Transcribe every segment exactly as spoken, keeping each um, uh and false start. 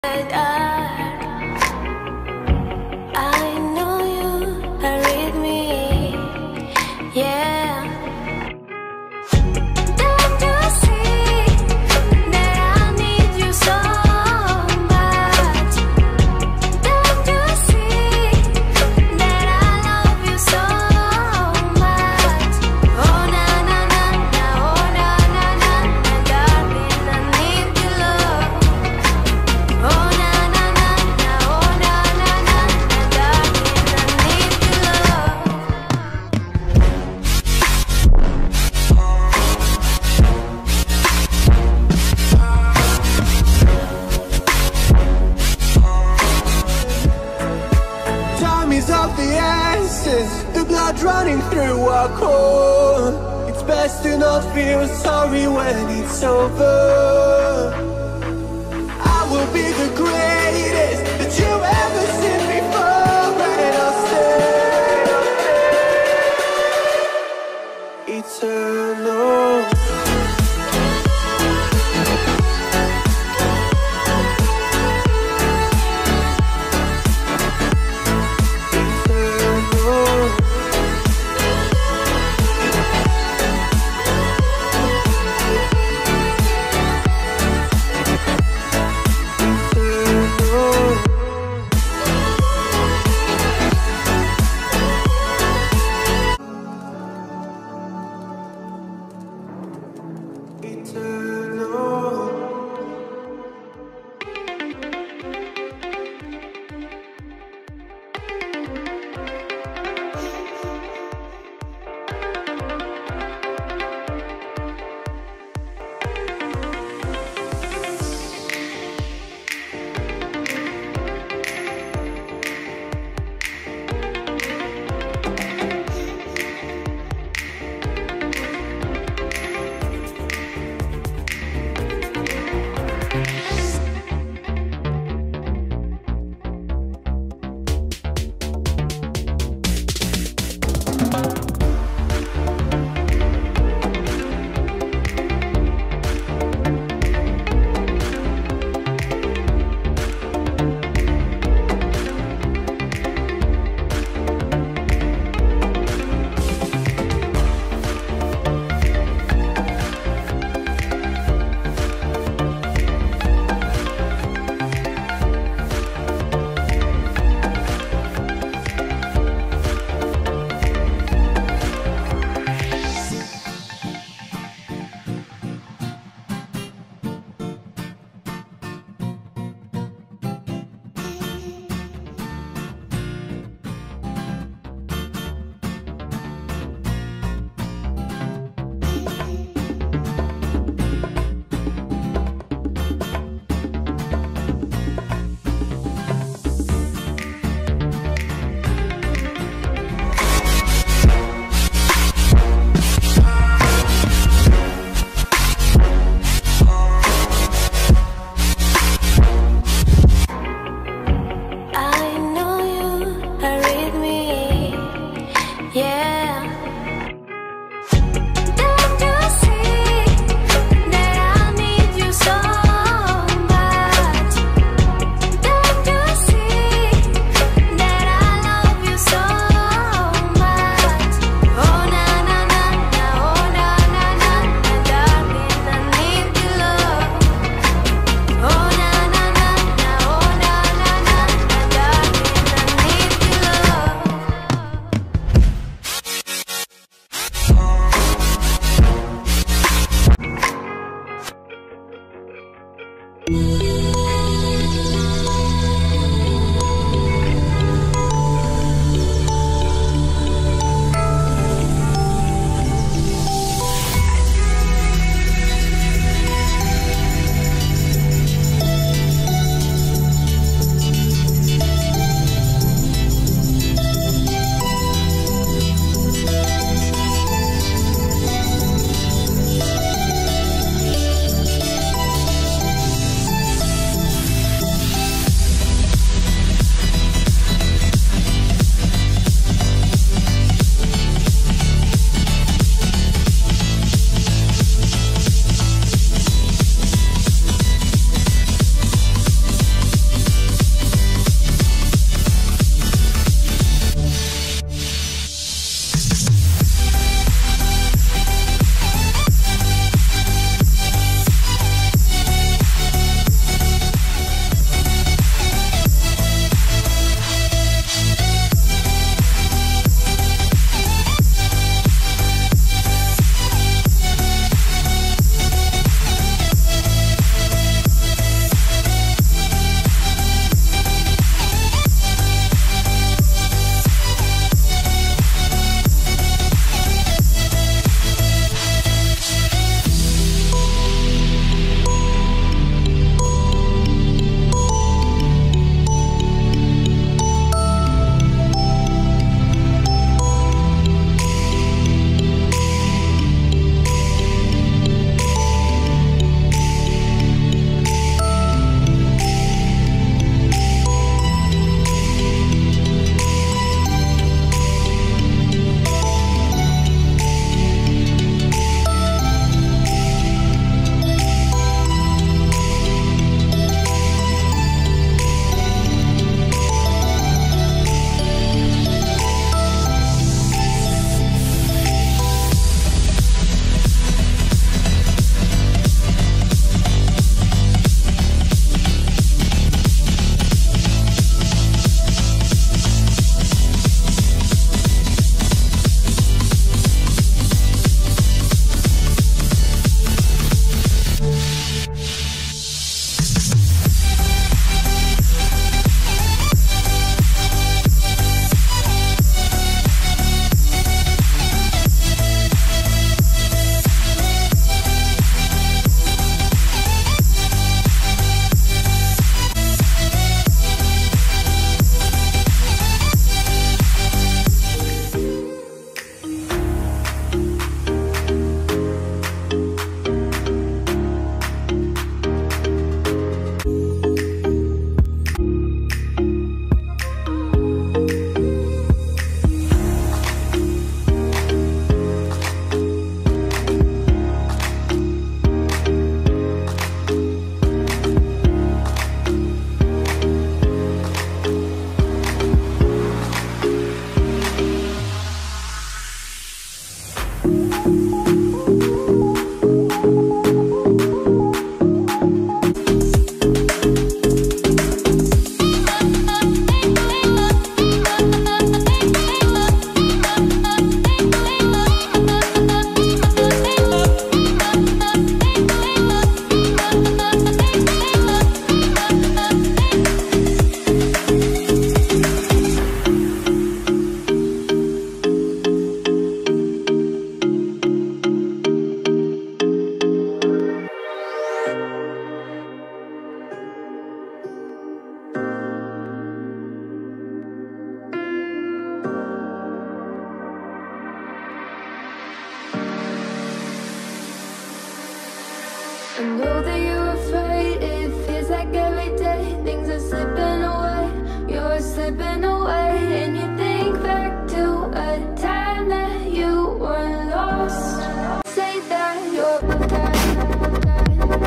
I know you are with me, yeah. Don't you see that I need you so much? Don't you see that I love you so much? Oh na na na na, oh na na na na, darling, I need your love. Oh na na na na, oh na na na na, darling, I need your love. Time is of the essence, the blood running through our core. It's best to not feel sorry when it's over. I will be the greatest that you ever seen before, and I'll stay eternal.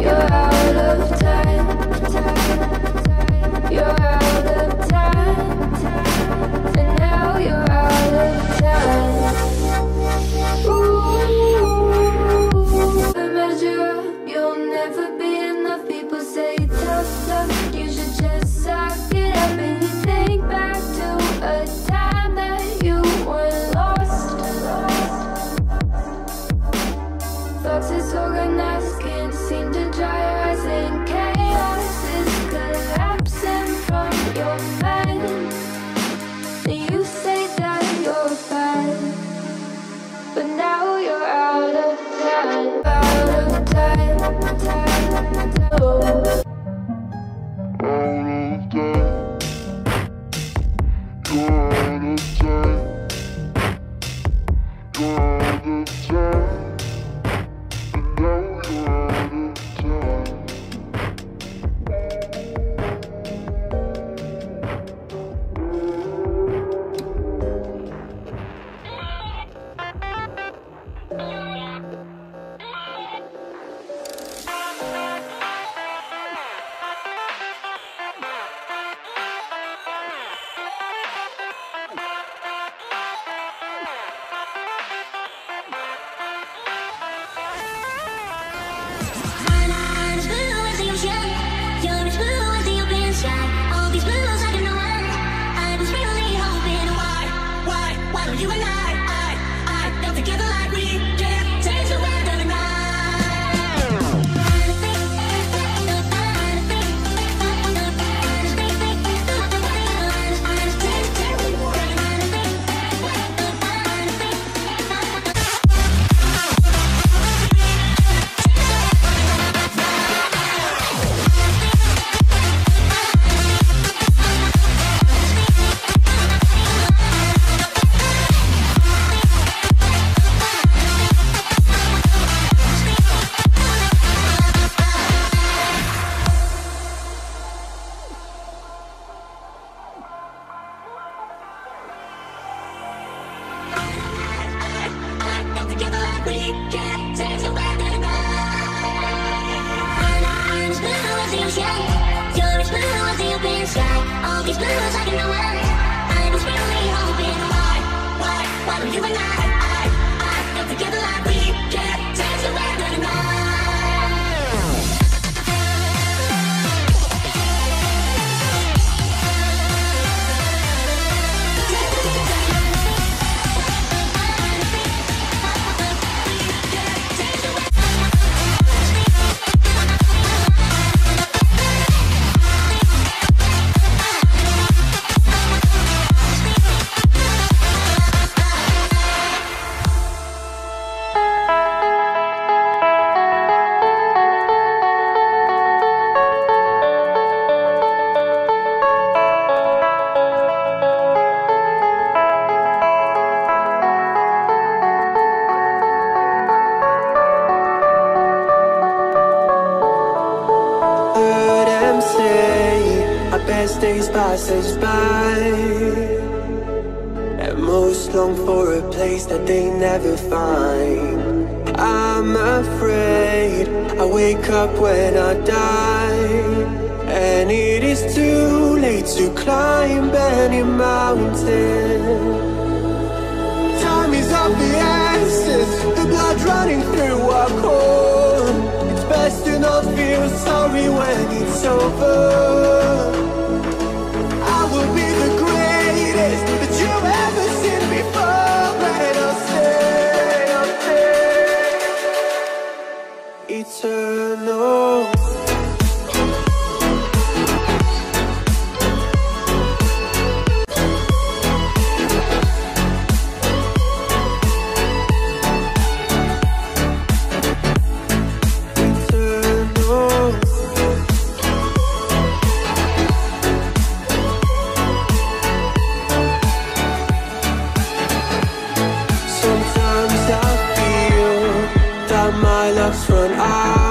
you're out of time. You're out of time. And now you're out of time. Ooh, the measure up, you'll never be enough. People say tough love, you should just suck it up. And you think back to a time that you were lost. Thoughts is organized, can't seem to dry your eyes. And chaos is collapsing from your mind. And you say that you're fine, but now you're out of time. Out of time, time, oh. Best days pass us by, and most long for a place that they never find. I'm afraid I wake up when I die, and it is too late to climb any mountain. Time is of the essence, the blood running through our core. It's best to not feel sorry when it's over. Will be the greatest that you've ever seen before, and I'll stay, I'll stay eternal. Run out.